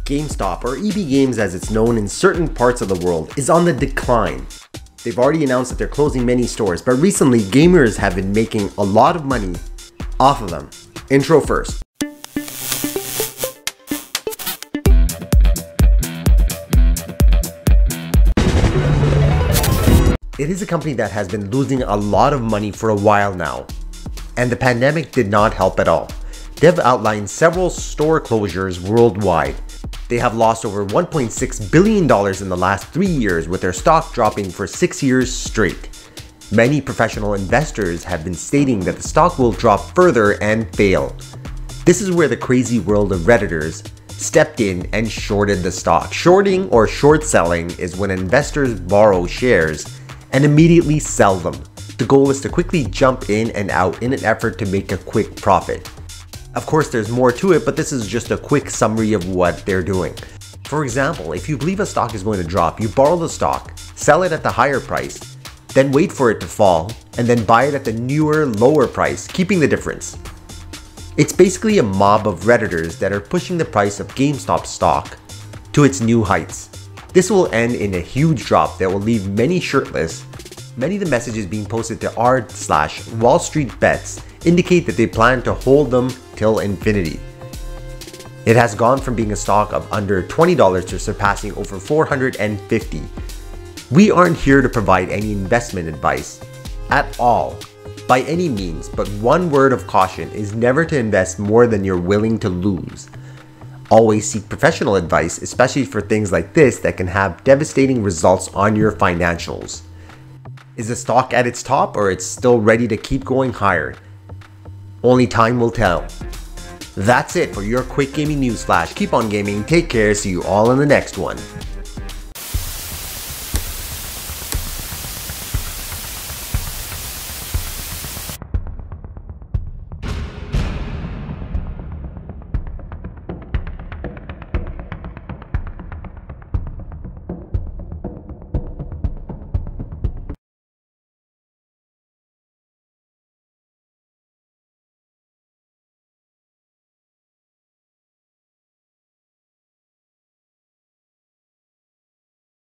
GameStop, or EBGames as it's known in certain parts of the world, is on the decline. They've already announced that they're closing many stores, but recently gamers have been making a lot of money off of them. Intro first. It is a company that has been losing a lot of money for a while now, and the pandemic did not help at all. They've outlined several store closures worldwide. They have lost over $1.6 billion in the last 3 years, with their stock dropping for 6 years straight. Many professional investors have been stating that the stock will drop further and fail. This is where the crazy world of Redditors stepped in and shorted the stock. Shorting or short selling is when investors borrow shares and immediately sell them. The goal is to quickly jump in and out in an effort to make a quick profit. Of course, there's more to it, but this is just a quick summary of what they're doing. For example, if you believe a stock is going to drop, you borrow the stock, sell it at the higher price, then wait for it to fall, and then buy it at the newer, lower price, keeping the difference. It's basically a mob of Redditors that are pushing the price of GameStop stock to its new heights. This will end in a huge drop that will leave many shirtless. Many of the messages being posted to r/Wall Street Bets indicate that they plan to hold them till infinity. It has gone from being a stock of under $20 to surpassing over $450. We aren't here to provide any investment advice at all, by any means, but one word of caution is never to invest more than you're willing to lose. Always seek professional advice, especially for things like this that can have devastating results on your financials. Is the stock at its top, or it's still ready to keep going higher? Only time will tell. That's it for your quick gaming news flash. Keep on gaming, take care, see you all in the next one.